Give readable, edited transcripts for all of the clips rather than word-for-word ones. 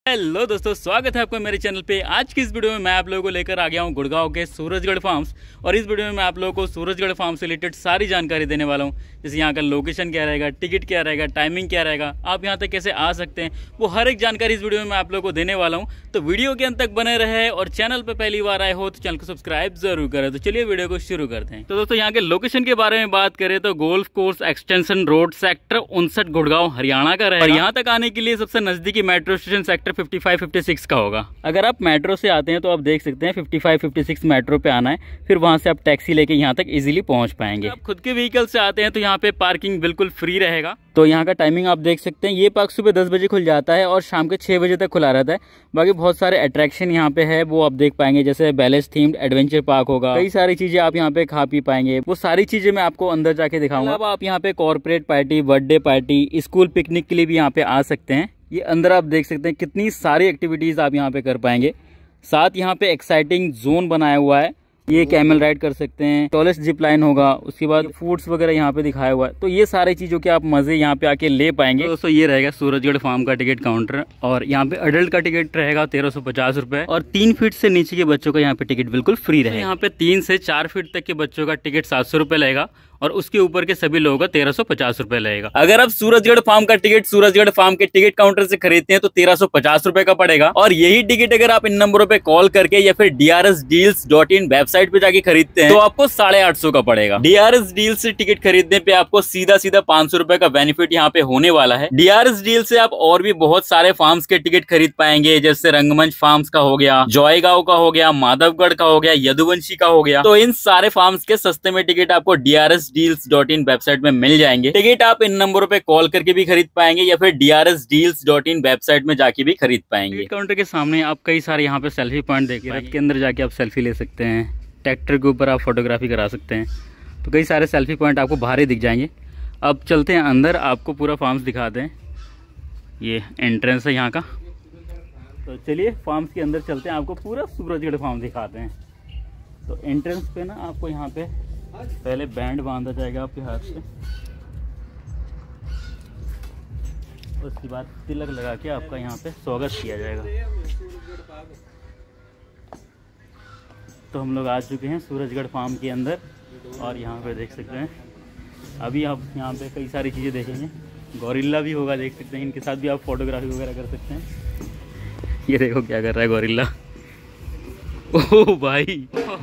Hello दोस्तों, स्वागत है आपका मेरे चैनल पे। आज की इस वीडियो में मैं आप लोगों को लेकर आ गया हूँ गुड़गांव के सूरजगढ़ फार्म्स। और इस वीडियो में मैं आप लोगों को सूरजगढ़ फार्म से रिलेटेड सारी जानकारी देने वाला हूँ। जैसे यहाँ का लोकेशन क्या रहेगा, टिकट क्या रहेगा, टाइमिंग क्या रहेगा, आप यहाँ तक कैसे आ सकते हैं, वो हर एक जानकारी इस वीडियो में मैं आप लोगों को देने वाला हूँ। तो वीडियो के अंत तक बने रहे और चैनल पर पहली बार आए हो तो चैनल को सब्सक्राइब जरूर करें। तो चलिए वीडियो को शुरू करते हैं। तो दोस्तों, यहाँ के लोकेशन के बारे में बात करें तो golf course extension road sector 59 Gurgaon Haryana का रहेगा। और यहाँ तक आने के लिए सबसे नजदीकी मेट्रो स्टेशन सेक्टर 55-56 का होगा। अगर आप मेट्रो से आते हैं तो आप देख सकते हैं 55-56 मेट्रो पे आना है, फिर वहां से आप टैक्सी लेके यहाँ तक इजीली पहुंच पाएंगे। आप खुद के व्हीकल से आते हैं तो यहाँ पे पार्किंग बिल्कुल फ्री रहेगा। तो यहाँ का टाइमिंग आप देख सकते हैं, ये पार्क सुबह 10 बजे खुल जाता है और शाम के 6 बजे तक खुला रहता है। बाकी बहुत सारे अट्रैक्शन यहाँ पे है, वो आप देख पाएंगे। जैसे बैलेंस थीम्ड एडवेंचर पार्क होगा, कई सारी चीजें आप यहाँ पे खा पी पाएंगे। वो सारी चीजें मैं आपको अंदर जाके दिखाऊंगा। अब आप यहाँ पे corporate party, birthday party, school picnic के लिए भी यहाँ पे आ सकते हैं। ये अंदर आप देख सकते हैं कितनी सारी एक्टिविटीज आप यहाँ पे कर पाएंगे। साथ यहाँ पे एक्साइटिंग जोन बनाया हुआ है, ये कैमल राइड कर सकते हैं, टॉलेस्ट जिप लाइन होगा, उसके बाद फूड्स वगैरह यहाँ पे दिखाया हुआ है। तो ये सारी चीजों के आप मजे यहाँ पे आके ले पाएंगे। तो दोस्तों, ये रहेगा सूरजगढ़ फार्म का टिकट काउंटर। और यहाँ पे अडल्ट का टिकट रहेगा 1350 रुपए और 3 फीट से नीचे के बच्चों का यहाँ पे टिकट बिल्कुल फ्री रहेगा। यहाँ पे 3 से 4 फीट तक के बच्चों का टिकट 700 रुपए लगेगा और उसके ऊपर के सभी लोगों का 1350 रुपए लगेगा। अगर आप सूरजगढ़ फार्म का टिकट सूरजगढ़ फार्म के टिकट काउंटर से खरीदते हैं तो 1350 रुपए का पड़ेगा। और यही टिकट अगर आप इन नंबरों पे कॉल करके या फिर drsdeals.in वेबसाइट पे जाके खरीदते हैं तो आपको 850 का पड़ेगा। DRS डील्स से टिकट खरीदने पे आपको सीधा 500 रुपए का बेनिफिट यहाँ पे होने वाला है। DRS डील से आप और भी बहुत सारे फार्म्स के टिकट खरीद पाएंगे, जैसे रंगमंच फार्म्स का हो गया, जॉयगांव का हो गया, माधवगढ़ का हो गया, यदुवंशी का हो गया। तो इन सारे फार्म्स के सस्ते में टिकट आपको drsdeals.in वेबसाइट में मिल जाएंगे। टिकट आप इन नंबरों पे कॉल करके भी खरीद पाएंगे या फिर drsdeals.in वेबसाइट में जाके भी खरीद पाएंगे। काउंटर के सामने आप कई सारे यहाँ पे सेल्फी पॉइंट देखिए, रथ के अंदर जाके आप सेल्फी ले सकते हैं, ट्रैक्टर के ऊपर आप फोटोग्राफी करा सकते हैं। तो कई सारे सेल्फी पॉइंट आपको बाहर ही दिख जाएंगे। अब चलते हैं अंदर, आपको पूरा फार्म्स दिखाते हैं। ये एंट्रेंस है यहाँ का। तो चलिए फार्म्स के अंदर चलते हैं, आपको पूरा सूरजगढ़ फार्म दिखाते हैं। तो एंट्रेंस पे ना आपको यहाँ पे पहले बैंड बांधा जाएगा आपके हाथ से, उसके बाद तिलक लगा के आपका यहाँ पे स्वागत किया जाएगा। तो हम लोग आ चुके हैं सूरजगढ़ फार्म के अंदर और यहाँ पे देख सकते हैं अभी आप यहाँ पे कई सारी चीज़ें देखेंगे। गोरिल्ला भी होगा, देख सकते हैं। इनके साथ भी आप फोटोग्राफी वगैरह कर सकते हैं। ये देखो क्या कर रहा है गोरिल्ला। ओह भाई,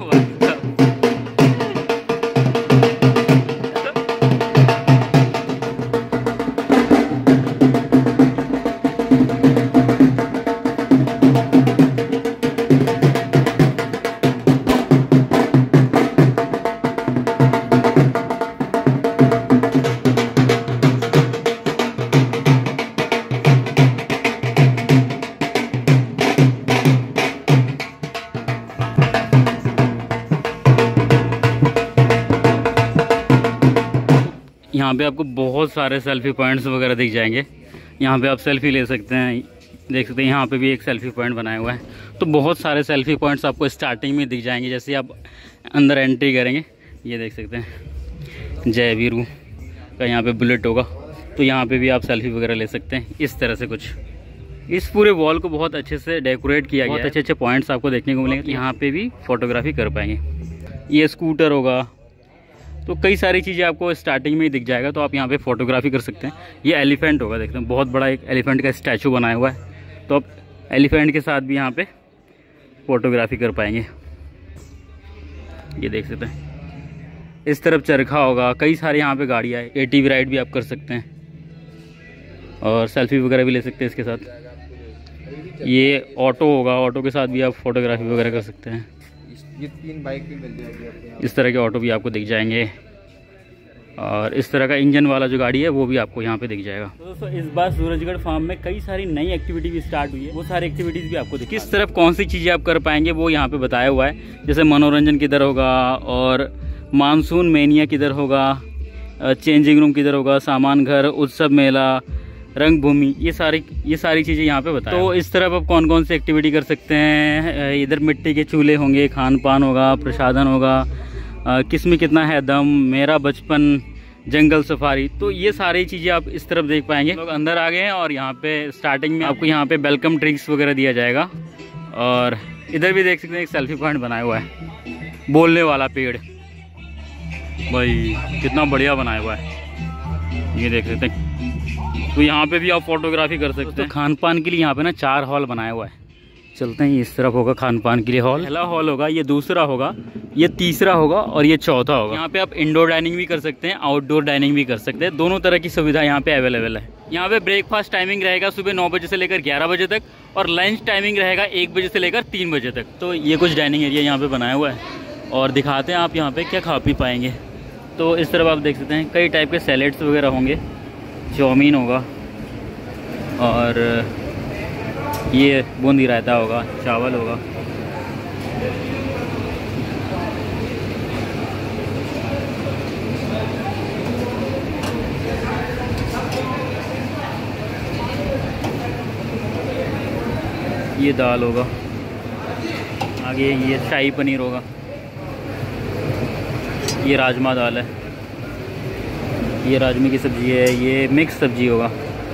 यहाँ पे आपको बहुत सारे सेल्फी पॉइंट्स वगैरह दिख जाएंगे। यहाँ पे आप सेल्फी ले सकते हैं, देख सकते हैं। यहाँ पे भी एक सेल्फी पॉइंट बनाया हुआ है। तो बहुत सारे सेल्फी पॉइंट्स आपको स्टार्टिंग में दिख जाएंगे। जैसे आप अंदर एंट्री करेंगे, ये देख सकते हैं जय वीरू का यहाँ पे बुलेट होगा, तो यहाँ पे भी आप सेल्फी वगैरह ले सकते हैं। इस तरह से कुछ इस पूरे वॉल को बहुत अच्छे से डेकोरेट किया गया है। बहुत अच्छे पॉइंट्स आपको देखने को मिलेंगे। यहाँ पे भी फोटोग्राफी कर पाएंगे। ये स्कूटर होगा, तो कई सारी चीज़ें आपको स्टार्टिंग में ही दिख जाएगा, तो आप यहाँ पे फोटोग्राफी कर सकते हैं। ये एलिफेंट होगा, देखते हैं बहुत बड़ा एक एलिफेंट का स्टैचू बनाया हुआ है, तो आप एलिफेंट के साथ भी यहाँ पे फोटोग्राफी कर पाएंगे। ये देख सकते हैं। इस तरफ चरखा होगा, कई सारे यहाँ पे गाड़ियाँ है। ATV राइड भी आप कर सकते हैं और सेल्फी वगैरह भी ले सकते हैं इसके साथ। ये ऑटो होगा, ऑटो के साथ भी आप फोटोग्राफी वगैरह कर सकते हैं। ये 3 बाइक भी मिल जाएगी। इस तरह के ऑटो भी आपको दिख जाएंगे और इस तरह का इंजन वाला जो गाड़ी है वो भी आपको यहाँ पे दिख जाएगा। तो दोस्तों, इस बार सूरजगढ़ फार्म में कई सारी नई एक्टिविटी भी स्टार्ट हुई है। वो सारी एक्टिविटीज़ भी आपको किस तरफ कौन सी चीज़ें आप कर पाएंगे वो यहाँ पे बताया हुआ है। जैसे मनोरंजन किधर होगा और मानसून मेनिया किधर होगा, चेंजिंग रूम किधर होगा, सामान घर, उत्सव मेला, रंग भूमि, ये सारी चीज़ें यहाँ पे बताएं। तो इस तरफ आप कौन कौन सी एक्टिविटी कर सकते हैं। इधर मिट्टी के चूल्हे होंगे, खान पान होगा, प्रसादन होगा, किसमें कितना है दम, मेरा बचपन, जंगल सफारी, तो ये सारी चीज़ें आप इस तरफ देख पाएंगे। लोग अंदर आ गए हैं और यहाँ पे स्टार्टिंग में आपको यहाँ पे वेलकम ड्रिंक्स वगैरह दिया जाएगा। और इधर भी देख सकते हैं एक सेल्फी पॉइंट बनाया हुआ है, बोलने वाला पेड़, भाई कितना बढ़िया बनाया हुआ है, ये देख सकते हैं। तो यहाँ पे भी आप फोटोग्राफी कर सकते हैं। खान पान के लिए यहाँ पे ना 4 हॉल बनाया हुआ है, चलते हैं। इस तरफ होगा खान पान के लिए हॉल, पहला हॉल होगा, ये दूसरा होगा, ये तीसरा होगा और ये चौथा होगा। यहाँ पे आप इंडोर डाइनिंग भी कर सकते हैं, आउटडोर डाइनिंग भी कर सकते हैं, दोनों तरह की सुविधा यहाँ पे अवेलेबल है। यहाँ पे ब्रेकफास्ट टाइमिंग रहेगा सुबह 9 बजे से लेकर 11 बजे तक, और लंच टाइमिंग रहेगा 1 बजे से लेकर 3 बजे तक। तो ये कुछ डाइनिंग एरिया यहाँ पे बनाया हुआ है और दिखाते हैं आप यहाँ पे क्या खा पी पाएंगे। तो इस तरफ आप देख सकते हैं कई टाइप के सैलेड्स वगैरह होंगे, चाउमीन होगा और ये बूंदी रायता होगा, चावल होगा। ये दाल होगा, आगे ये शाही पनीर होगा, ये राजमा दाल है, ये राजमे की सब्ज़ी है, ये मिक्स सब्ज़ी होगा,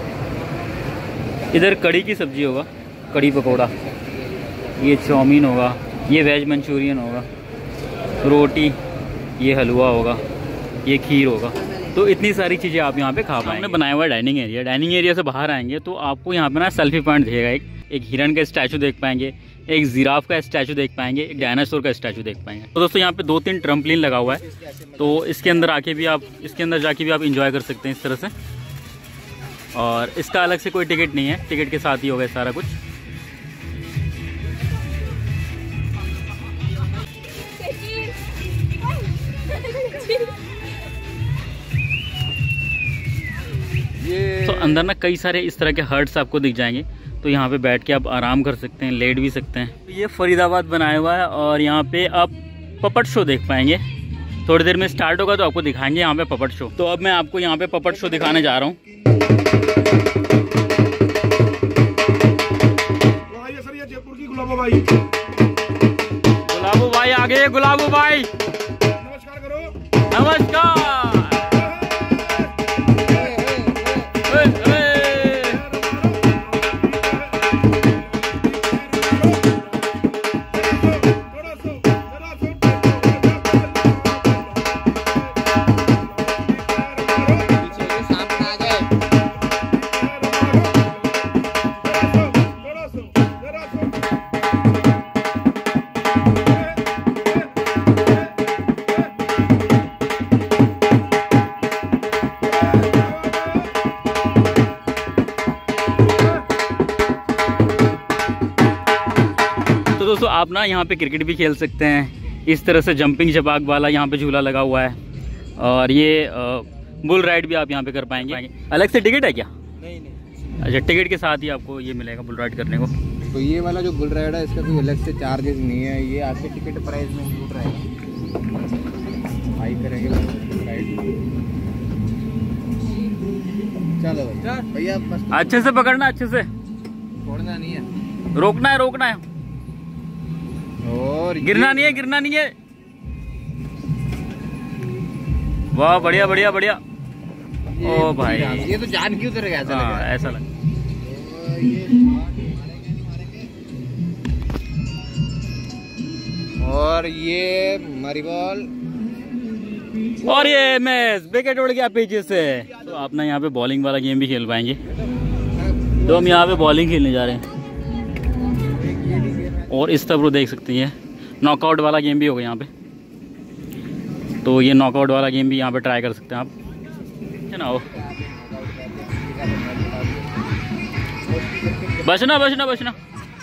इधर कड़ी की सब्ज़ी होगा, कड़ी पकौड़ा, ये चाउमीन होगा, ये वेज मंचूरियन होगा, रोटी, ये हलवा होगा, ये खीर होगा। तो इतनी सारी चीज़ें आप यहाँ पे खा पाएंगे। हमने बनाया हुआ डाइनिंग एरिया, डाइनिंग एरिया से बाहर आएंगे तो आपको यहाँ पे ना सेल्फी पॉइंट दिखेगा। एक हिरन का स्टैचू देख पाएंगे, एक जिराफ का स्टैचू देख पाएंगे, एक डायनासोर का स्टैचू देख पाएंगे। तो दोस्तों यहाँ पे 2-3 ट्रम्पलिन लगा हुआ है, तो इसके अंदर आके भी आप, इसके अंदर जाके भी आप इंजॉय कर सकते हैं इस तरह से। और इसका अलग से कोई टिकट नहीं है, टिकट के साथ ही होगा सारा कुछ। तो अंदर ना कई सारे इस तरह के हट्स आपको दिख जाएंगे, तो यहाँ पे बैठ के आप आराम कर सकते हैं, लेट भी सकते हैं। ये फरीदाबाद बनाया हुआ है और यहाँ पे आप पपट शो देख पाएंगे। थोड़ी देर में स्टार्ट होगा तो आपको दिखाएंगे यहाँ पे पपट शो। तो अब मैं आपको यहाँ पे पपट शो दिखाने जा रहा हूँ। जयपुर की गुलाबो भाई, गुलाबो भाई आ गए, गुलाबो भाई नमस्कार करो, नमस्कार। दोस्तों आप ना यहाँ पे क्रिकेट भी खेल सकते हैं, इस तरह से जंपिंग जपाक वाला यहाँ पे झूला लगा हुआ है, और ये बुल राइड भी आप यहाँ पे कर पाएंगे। अलग से टिकट है क्या? नहीं। अच्छा, टिकट के साथ ही आपको ये मिलेगा बुल राइड करने को। तो ये वाला जो बुल राइड है इसका कोई अलग से चार्जेस नहीं है, ये आपके टिकट प्राइस में इंक्लूड रहेगा। हाई करेंगे राइड। चलो भैया बस अच्छे से पकड़ना, अच्छे से छोड़ना नहीं है, रोकना है, रोकना है, और गिरना नहीं है, गिरना नहीं है। वाह, बढ़िया बढ़िया बढ़िया। ओ भाई, ये तो जान क्यों उतर गया, ऐसा लगा। ऐसा लगा। और ये मरीबॉल, और ये मैच विकेट उड़ गया पीछे से। तो आप ना यहाँ पे बॉलिंग वाला गेम भी खेल पाएंगे। तो हम यहाँ पे बॉलिंग खेलने जा रहे हैं, और इस तरफ देख सकती हैं नॉकआउट वाला गेम भी होगा यहाँ पे। तो ये नॉकआउट वाला गेम भी यहाँ पे ट्राई कर सकते हैं आप, है ना। बचना बचना बचना,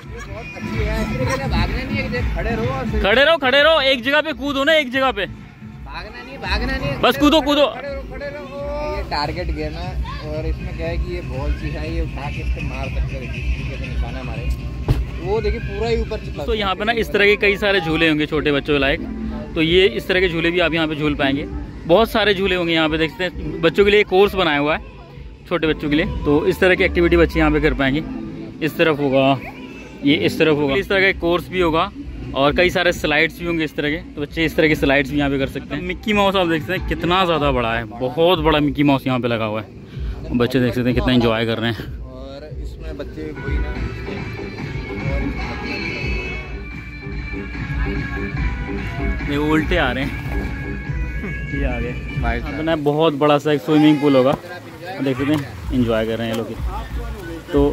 भागना नहीं है, खड़े रहो, खड़े रहो, खड़े रहो, एक जगह पे कूदो ना, एक जगह पे भागना नहीं, बस कूदो कूदो। खड़े रहो। ये टारगेट गेम है, और इसमें क्या है कि ये बॉल चीज है, ये उठा के इससे मार सकते हैं, निशाना मारे, वो देखिए पूरा ही ऊपर चिपका। तो यहाँ पे ना इस तरह के कई सारे झूले होंगे छोटे बच्चों के लायक, तो ये इस तरह के झूले भी आप यहाँ पे झूल पाएंगे। बहुत सारे झूले होंगे यहाँ पे, देखते हैं बच्चों के लिए कोर्स बनाया हुआ है छोटे बच्चों के लिए। तो इस तरह की एक्टिविटी बच्चे यहाँ पे कर पाएंगे। इस तरफ होगा, ये इस तरफ होगा, इस तरह का कोर्स भी होगा, और कई सारे स्लाइड्स भी होंगे इस तरह के, तो बच्चे इस तरह के स्लाइड्स भी यहाँ पे कर सकते हैं। मिक्की माउस आप देख सकते हैं कितना ज़्यादा बड़ा है, बहुत बड़ा मिक्की माउस यहाँ पे लगा हुआ है। बच्चे देख सकते हैं कितना एंजॉय कर रहे हैं। और इसमें बच्चे वही ना, ये उल्टे आ रहे हैं, ये आ गए। अपना बहुत बड़ा सा एक स्विमिंग पूल होगा, देख सकते हैं एंजॉय कर रहे हैं लोग। तो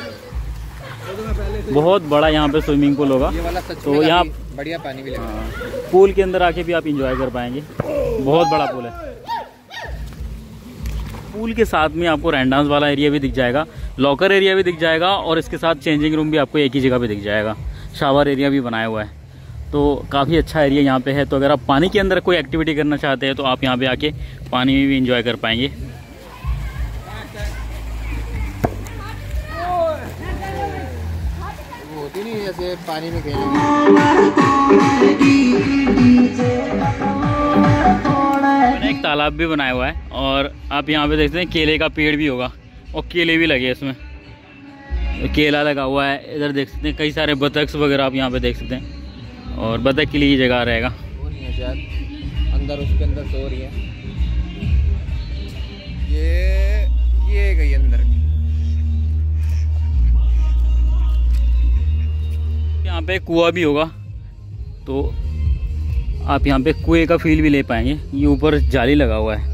बहुत बड़ा यहाँ पे स्विमिंग पूल होगा, तो यहाँ बढ़िया पानी भी लगा। पूल के अंदर आके भी आप एंजॉय कर पाएंगे, बहुत बड़ा पूल है। पूल के साथ में आपको रेन डांस वाला एरिया भी दिख जाएगा, लॉकर एरिया भी दिख जाएगा, और इसके साथ चेंजिंग रूम भी आपको एक ही जगह पे दिख जाएगा। शावर एरिया भी बनाया हुआ है, तो काफ़ी अच्छा एरिया यहाँ पे है। तो अगर आप पानी के अंदर कोई एक्टिविटी करना चाहते हैं तो आप यहाँ पे आके पानी में भी एंजॉय कर पाएंगे। होती नहीं जैसे पानी में खेलेंगे। एक तालाब भी बनाया हुआ है, और आप यहाँ पे देखते हैं केले का पेड़ भी होगा, और केले भी लगे इसमें, केला लगा हुआ है। इधर देख सकते हैं कई सारे बतख वगैरह आप यहाँ पे देख सकते हैं, और बतख के लिए जगह रहेगा। सो रही है शायद अंदर, उसके अंदर सो रही है। ये गई अंदर। यहाँ पे कुआं भी होगा, तो आप यहाँ पे कुएं का फील भी ले पाएंगे। ये ऊपर जाली लगा हुआ है,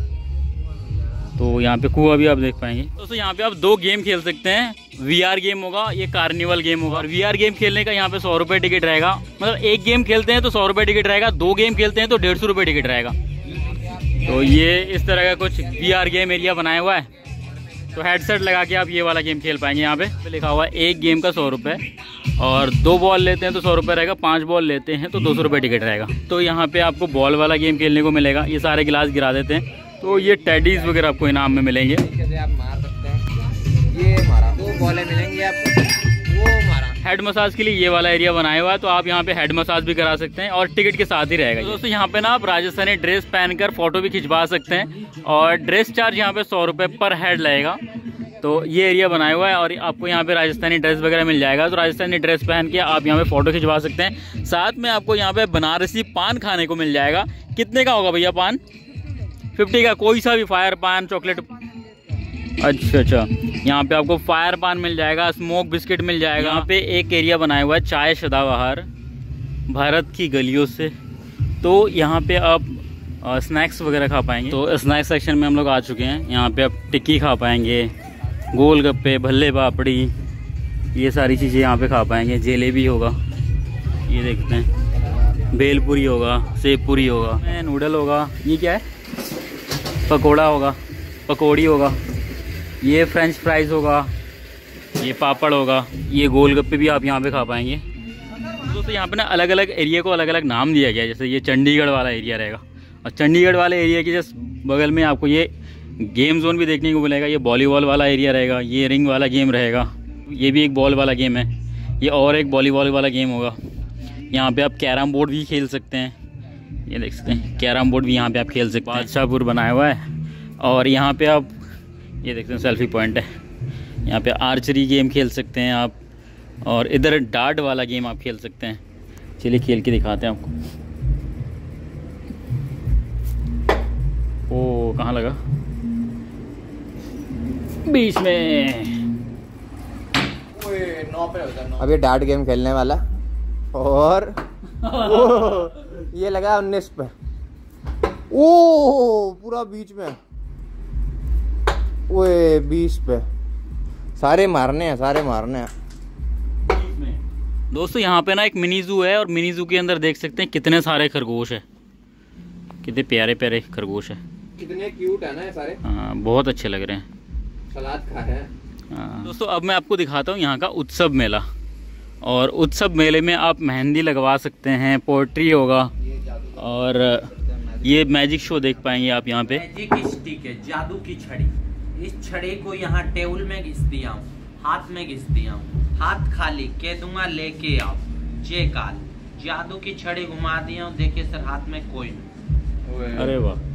तो यहाँ पे कुआं भी आप देख पाएंगे। दोस्तों यहाँ पे आप 2 गेम खेल सकते हैं। VR गेम होगा, ये कार्निवल गेम होगा। और VR गेम खेलने का यहाँ पे 100 रुपये टिकट रहेगा। मतलब एक गेम खेलते हैं तो 100 रुपये टिकट रहेगा, 2 गेम खेलते हैं तो 150 रुपये टिकट रहेगा। तो ये इस तरह का कुछ VR गेम एरिया बनाया हुआ है, तो हेडसेट लगा के आप ये वाला गेम खेल पाएंगे। यहाँ पे लिखा हुआ है एक गेम का 100 रुपये, और 2 बॉल लेते हैं तो 100 रुपये रहेगा, 5 बॉल लेते हैं तो 200 रुपये टिकट रहेगा। तो यहाँ पे आपको बॉल वाला गेम खेलने को मिलेगा। ये सारे गिलास गिरा देते हैं, तो ये टेडीज वगैरह आपको इनाम में मिलेंगे। जैसे आप मार सकते हैं, ये मारा, 2 बॉलें मिलेंगी आपको, वो मारा। हेड मसाज के लिए ये वाला एरिया बनाया हुआ है, तो आप यहाँ पे हेड मसाज भी करा सकते हैं, और टिकट के साथ ही रहेगा। तो दोस्तों यहाँ पे ना आप राजस्थानी ड्रेस पहनकर फोटो भी खिंचवा सकते हैं, और ड्रेस चार्ज यहाँ पे 100 रुपये पर हेड लगेगा। तो ये एरिया बनाया हुआ है, और आपको यहाँ पे राजस्थानी ड्रेस वगैरह मिल जाएगा, तो राजस्थानी ड्रेस पहन के आप यहाँ पे फोटो खिंचवा सकते हैं। साथ में आपको यहाँ पे बनारसी पान खाने को मिल जाएगा। कितने का होगा भैया पान? 50 का, कोई सा भी, फायर पान, चॉकलेट। अच्छा, यहाँ पे आपको फायर पान मिल जाएगा, स्मोक बिस्किट मिल जाएगा। यहाँ पे एक एरिया बनाया हुआ है चाय सदाबहार भारत की गलियों से, तो यहाँ पे आप स्नैक्स वगैरह खा पाएंगे। तो स्नैक्स सेक्शन में हम लोग आ चुके हैं। यहाँ पे आप टिक्की खा पाएंगे, गोलगप्पे, भल्ले पापड़ी, ये सारी चीज़ें यहाँ पे खा पाएंगे। जलेबी होगा, ये देखते हैं, भेलपुरी होगा, सेव पूरी होगा, नूडल होगा, ये क्या है, पकोड़ा होगा, पकौड़ी होगा, ये फ्रेंच फ्राइज़ होगा, ये पापड़ होगा, ये गोलगप्पे भी आप यहाँ पे खा पाएंगे। दोस्तों यहाँ पे ना अलग अलग एरिया को अलग अलग नाम दिया गया है। जैसे ये चंडीगढ़ वाला एरिया रहेगा, और चंडीगढ़ वाले एरिया के जस्ट बगल में आपको ये गेम जोन भी देखने को मिलेगा। ये वॉलीबॉल वाला एरिया रहेगा, ये रिंग वाला गेम रहेगा, ये भी एक बॉल वाला गेम है, ये और एक वॉलीबॉल वाला गेम होगा। यहाँ पे आप कैरम बोर्ड भी खेल सकते हैं, ये देख सकते हैं, कैरम बोर्ड भी यहाँ पे आप खेल सकते हैं। बादशाहपुर बनाया हुआ है, और यहाँ पे आप ये देखते हैं सेल्फी पॉइंट है। यहाँ पे आर्चरी गेम खेल सकते हैं आप, और इधर डार्ट वाला गेम आप खेल सकते हैं। चलिए खेल के दिखाते हैं आपको। ओ कहाँ लगा? बीच में। अब ये डार्ट गेम खेलने वाला, और ये लगा 19 पे। ओ पूरा बीच में, ओए 20 पे। सारे मारने हैं, सारे मारने हैं। दोस्तों यहाँ पे ना एक मिनी जू है, और मिनी जू के अंदर देख सकते हैं कितने सारे खरगोश है, कितने प्यारे प्यारे खरगोश है, कितने क्यूट है ना ये सारे। हाँ बहुत अच्छे लग रहे हैं, सलाद खा रहे हैं। दोस्तों अब मैं आपको दिखाता हूँ यहाँ का उत्सव मेला। और उत्सव मेले में आप मेहंदी लगवा सकते हैं, पोएट्री होगा, और ये मैजिक शो देख पाएंगे आप यहाँ पे। मैजिक स्टिक है, जादू की छड़ी। इस छड़ी को यहाँ टेबल में घिस दिया हूँ, हाथ में घिस दिया हूँ, हाथ खाली कह दूंगा लेके आओ, जय काल। जादू की छड़ी घुमा दिया हूँ, देखिए सर हाथ में कोई नहीं। अरे वाह,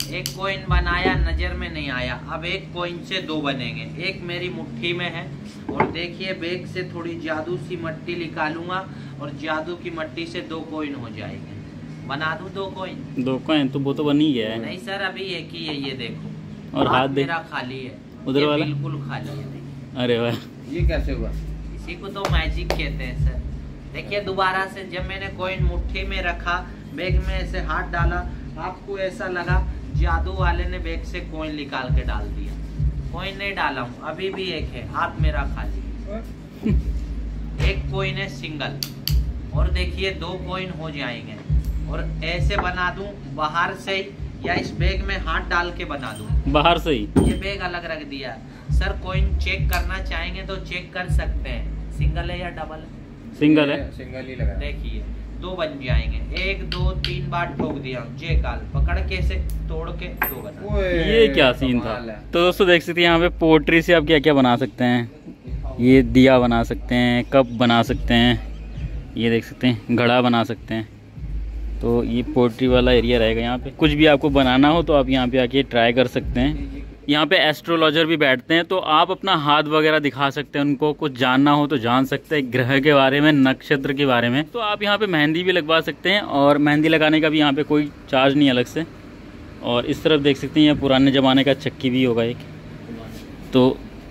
एक कॉइन बनाया, नजर में नहीं आया, अब एक कॉइन से 2 बनेंगे। एक मेरी मुट्ठी में है और देखिए बैग से थोड़ी जादू सी मट्टी निकालूंगा और जादू की मट्टी से 2 कॉइन हो जाएंगे। बना दूं 2 कॉइन? 2 कॉइन तो वो तो बन ही गया है। नहीं सर, अभी एक ही है, ये देखो। और हाथ देख, मेरा खाली है, उधर ये वाला बिल्कुल खाली है। अरे वाह, ये कैसे हुआ? इसी को तो मैजिक कहते हैं सर। देखिए दोबारा से जब मैंने कॉइन मुट्ठी में रखा, बैग में ऐसे हाथ डाला, आपको ऐसा लगा जादू वाले ने बैग से कॉइन निकाल के डाल दिया। कॉइन नहीं डाला हूँ, अभी भी एक है, हाथ मेरा खाली। एक कॉइन है सिंगल और देखिए 2 कॉइन हो जाएंगे। और ऐसे बना दूं बाहर से ही या इस बैग में हाथ डाल के बना दूं? बाहर से ही। ये बैग अलग रख दिया सर। कॉइन चेक करना चाहेंगे तो चेक कर सकते हैं, सिंगल है या डबल है? सिंगल है। सिंगल ही लगा। देखिए 2 बन जाएंगे। 1 2 3 बार ठोक दिया, जे काल पकड़ के से तोड़ के 2 बना। ये क्या सीन था। तो दोस्तों देख सकते हैं यहाँ पे पोट्री से आप क्या क्या बना सकते हैं। ये दिया बना सकते हैं, कप बना सकते हैं, ये देख सकते हैं घड़ा बना सकते हैं। तो ये पोट्री वाला एरिया रहेगा। यहाँ पे कुछ भी आपको बनाना हो तो आप यहाँ पे आके ट्राई कर सकते हैं। यहाँ पे एस्ट्रोलॉजर भी बैठते हैं, तो आप अपना हाथ वगैरह दिखा सकते हैं उनको। कुछ जानना हो तो जान सकते हैं, ग्रह के बारे में, नक्षत्र के बारे में। तो आप यहाँ पे मेहंदी भी लगवा सकते हैं और मेहंदी लगाने का भी यहाँ पे कोई चार्ज नहीं अलग से। और इस तरफ देख सकते हैं ये पुराने ज़माने का चक्की भी होगा एक। तो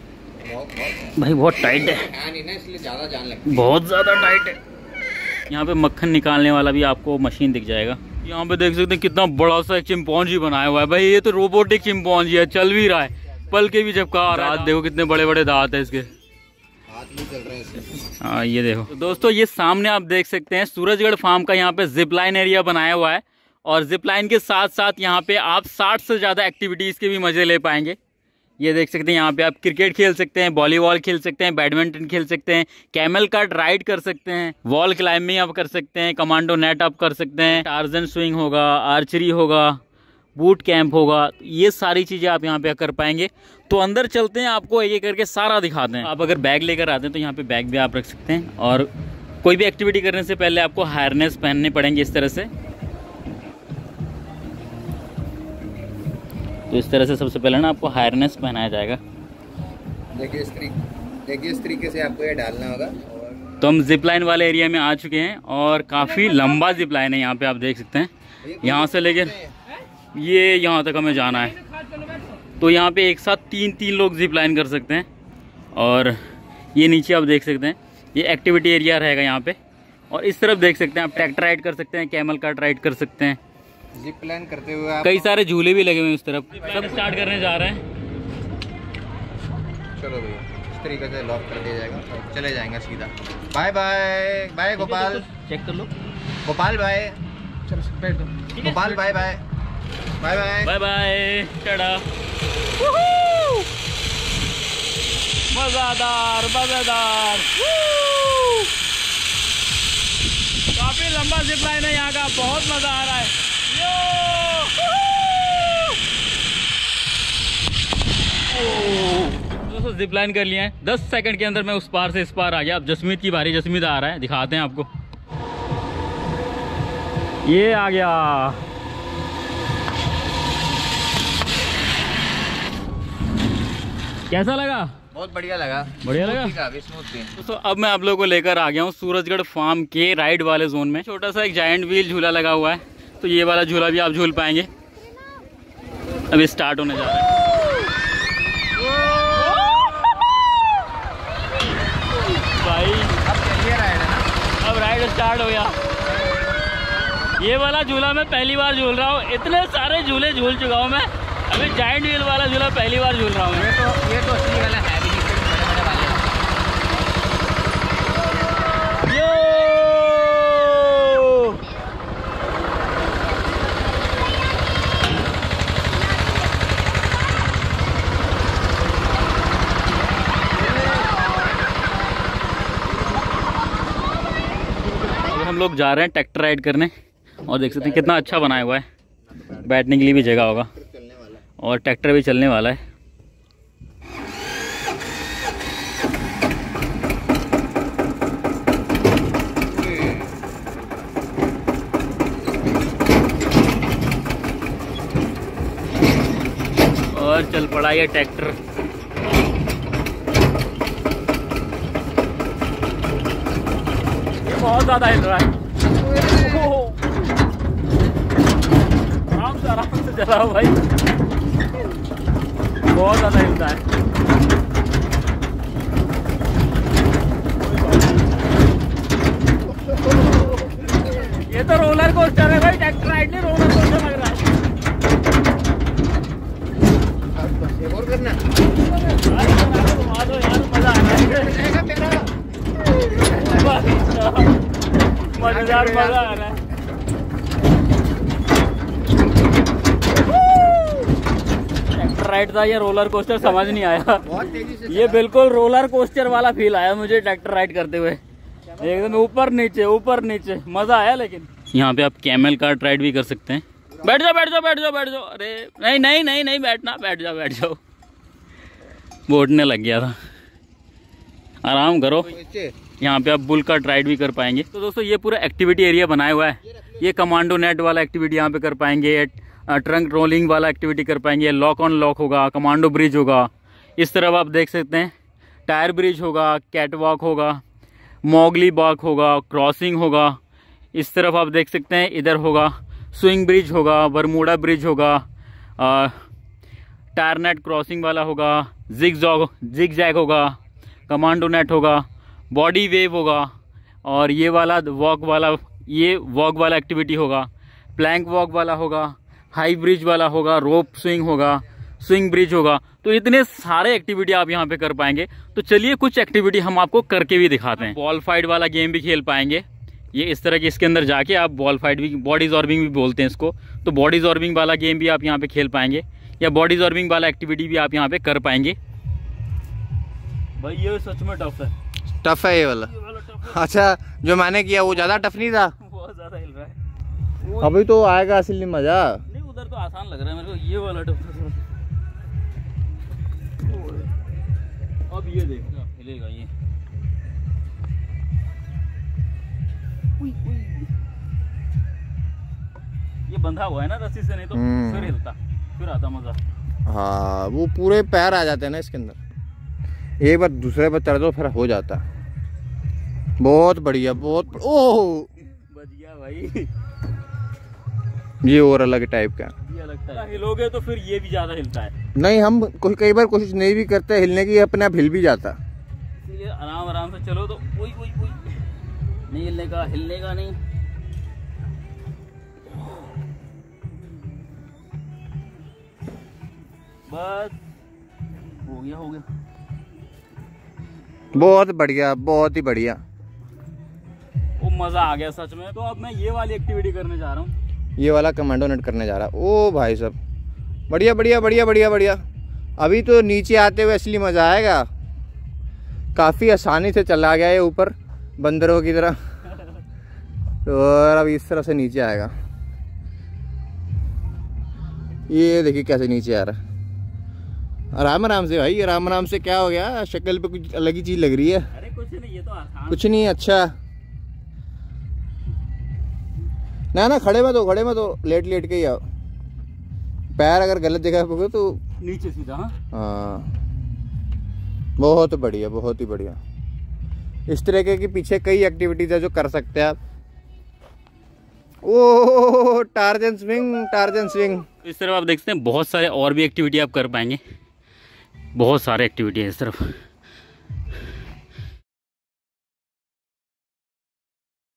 भाई बहुत टाइट है, इसलिए ज़्यादा जान लगती है, बहुत ज़्यादा टाइट है। यहाँ पे मक्खन निकालने वाला भी आपको मशीन दिख जाएगा। यहाँ पे देख सकते हैं कितना बड़ा सा एक चिंपॉन्जी बनाया हुआ है। भाई ये तो रोबोटिक चिंपॉन्जी है, चल भी रहा है, पल के भी झपका रहा है। देखो कितने बड़े बड़े दांत है इसके, हाथ भी चल रहे हैं इसके। हाँ ये देखो। तो दोस्तों ये सामने आप देख सकते हैं सूरजगढ़ फार्म का यहाँ पे जिप लाइन एरिया बनाया हुआ है। और जिप लाइन के साथ साथ यहाँ पे आप 60 से ज़्यादा एक्टिविटीज़ के भी मज़े ले पाएंगे। ये देख सकते हैं यहाँ पे आप क्रिकेट खेल सकते हैं, वॉलीबॉल खेल सकते हैं, बैडमिंटन खेल सकते हैं, कैमल कार्ट राइड कर सकते हैं, वॉल क्लाइंबिंग आप कर सकते हैं, कमांडो नेट आप कर सकते हैं, टार्जन स्विंग होगा, आर्चरी होगा, बूट कैंप होगा। ये सारी चीज़ें आप यहाँ पे कर पाएंगे। तो अंदर चलते हैं, आपको एक एक करके सारा दिखाते हैं। आप अगर बैग लेकर आते हैं तो यहाँ पे बैग भी आप रख सकते हैं। और कोई भी एक्टिविटी करने से पहले आपको हार्नेस पहनने पड़ेंगे इस तरह से। तो इस तरह से सबसे पहले ना आपको हार्नेस पहनाया जाएगा। देखिए इस तरीके से आपको ये डालना होगा। तो हम जिप लाइन वाले एरिया में आ चुके हैं और काफ़ी लंबा जिप लाइन है यहाँ पे, आप देख सकते हैं। यहाँ से लेकर ये यहाँ तक हमें जाना है। तो यहाँ पे एक साथ 3 लोग जिप लाइन कर सकते हैं। और ये नीचे आप देख सकते हैं, ये एक्टिविटी एरिया रहेगा यहाँ पे। और इस तरफ देख सकते हैं आप ट्रैक्टर राइड कर सकते हैं, कैमल कार्ट राइड कर सकते हैं। जिप लाइन करते हुए आप कई सारे झूले भी लगे हुए हैं उस तरफ। सब स्टार्ट करने जा रहे हैं। चलो भैया, इस तरीके से लॉक कर दिया जाएगा, चले जाएंगे सीधा। Bye bye bye Gopal, check कर लो Gopal bye, Gopal bye bye bye bye bye bye tata. मज़ेदार मज़ेदार, काफ़ी लंबा जिप लाइन है यहाँ का, बहुत मज़ा आ रहा है। दोस्तों जिप लाइन कर लिया है, 10 सेकंड के अंदर मैं उस पार से इस पार आ गया। अब जसमीत की बारी, जसमीत आ रहा है, दिखाते हैं आपको। ये आ गया। कैसा लगा? बहुत बढ़िया लगा, बढ़िया लगा? दोस्तों अब मैं आप लोगों को लेकर आ गया हूँ सूरजगढ़ फार्म के राइड वाले जोन में। छोटा सा एक जायंट व्हील झूला लगा हुआ है, तो ये वाला झूला भी आप झूल पाएंगे। अभी स्टार्ट होने जा रहा है। भाई अब चलिए राइड है ना, अब राइड स्टार्ट हो गया। ये वाला झूला मैं पहली बार झूल रहा हूँ, इतने सारे झूले झूल चुका हूँ मैं, अभी जायंट व्हील वाला झूला पहली बार झूल रहा हूँ। ये तो असली वाला है भी नहीं, बड़े बड़े वाले। हम लोग जा रहे हैं ट्रैक्टर राइड करने और देख सकते हैं कितना अच्छा बनाया हुआ है, बैठने के लिए भी जगह होगा और ट्रैक्टर भी चलने वाला है। चल पड़ा ये ट्रैक्टर। ये बहुत ज्यादा हिल रहा है। आराम से चलाओ भाई, बहुत ज्यादा हिलता है। ये तो रोलर कोस्टर है भाई, ट्रैक्टर राइड नहीं रोलर कोस्टर लग रहा है। और करना मजा आ रहा है, मजेदार मजा आ रहा है। ट्रैक्टर राइड था या रोलर कोस्टर समझ नहीं आया। बहुत तेजी से ये बिल्कुल रोलर कोस्टर वाला फील आया मुझे ट्रैक्टर राइड करते हुए, एकदम ऊपर नीचे मजा आया। लेकिन यहाँ पे आप कैमल कार्ट राइड भी कर सकते हैं। बैठ जाओ। अरे नहीं बैठना, बैठ जाओ। बोटने लग गया था, आराम करो। यहाँ पे आप बुल कार्ट राइड भी कर पाएंगे। तो दोस्तों ये पूरा एक्टिविटी एरिया बनाया हुआ है। ये कमांडो नेट वाला एक्टिविटी यहाँ पे कर पाएंगे, ट्रंक रोलिंग वाला एक्टिविटी कर पाएंगे, लॉक ऑन लॉक होगा, कमांडो ब्रिज होगा। इस तरफ आप देख सकते हैं टायर ब्रिज होगा, कैट वॉक होगा, मोगली वॉक होगा, क्रॉसिंग होगा। इस तरफ आप देख सकते हैं इधर होगा स्विंग ब्रिज होगा, बरमूडा ब्रिज होगा, टायर नेट क्रॉसिंग वाला होगा, जिग जैग होगा, कमांडो नेट होगा, बॉडी वेव होगा, और ये वॉक वाला एक्टिविटी होगा, प्लैंक वॉक वाला होगा, हाई ब्रिज वाला होगा, रोप स्विंग होगा, स्विंग ब्रिज होगा। तो इतने सारे एक्टिविटी आप यहाँ पे कर पाएंगे। तो चलिए कुछ एक्टिविटी हम आपको करके भी दिखाते हैं। बॉल फाइट वाला गेम भी खेल पाएंगे। ये इस तरह के इसके अंदर जाके आप बॉल फाइट भी, बॉडी जॉर्बिंग भी बोलते हैं इसको, तो बॉडी जॉर्बिंग वाला गेम भी आप यहाँ पे खेल पाएंगे, या बॉडी जॉर्बिंग वाला एक्टिविटी भी आप यहाँ पे कर पाएंगे। भाई ये सच में टफ है ये वाला। अच्छा, जो मैंने किया वो ज्यादा टफ नहीं था, बहुत ज्यादा हिल रहा है। अभी तो आएगा असली मजा। नहीं उधर तो आसान लग रहा है मेरे को, ये वाला टफ। अब ये देखो हिलेगा ये। ये बंधा हुआ है ना रस्सी से, नहीं तो फिर हिलता, फिर आता मजा। हाँ, वो पूरे पैर आ जाते हैं ना इसके अंदर। एक बार दूसरे पर चढ़ दो फिर हो जाता। बहुत बढ़िया, बहुत ओह बच गया भाई। ये और अलग टाइप का, ये अलग टाइप। हिलोगे तो फिर ये भी ज्यादा हिलता है। नहीं, हम कई बार कोशिश नहीं भी करते हिलने की, अपने आप हिल भी जाता। इसलिए आराम से चलो तो ओई नहीं हिलने का नहीं। बस हो गया। बहुत बढ़िया, बहुत ही बढ़िया। वो मजा आ गया सच में। तो अब मैं ये वाली एक्टिविटी करने जा रहा हूँ, ये वाला कमांडो नेट करने जा रहा। ओ भाई साहब, बढ़िया। अभी तो नीचे आते हुए असली मजा आएगा। काफी आसानी से चला गया ये ऊपर बंदरों की तरह। और अब इस तरह से नीचे आएगा। ये देखिए कैसे नीचे आ रहा है। आराम से भाई, आराम से। क्या हो गया, शक्ल पे कुछ अलग ही चीज लग रही है। अरे कुछ नहीं, ये तो आसान। कुछ नहीं, अच्छा ना खड़े मत हो, लेट के ही आओ। पैर अगर गलत जगह तो नीचे सीधा। हाँ, बहुत बढ़िया, बहुत ही बढ़िया। इस तरह के पीछे कई एक्टिविटीज है जो कर सकते हैं आप। ओ टार्जन स्विंग। इस तरफ आप देख सकते हैं बहुत सारे और भी एक्टिविटी आप कर पाएंगे। बहुत सारे एक्टिविटी है इस तरफ।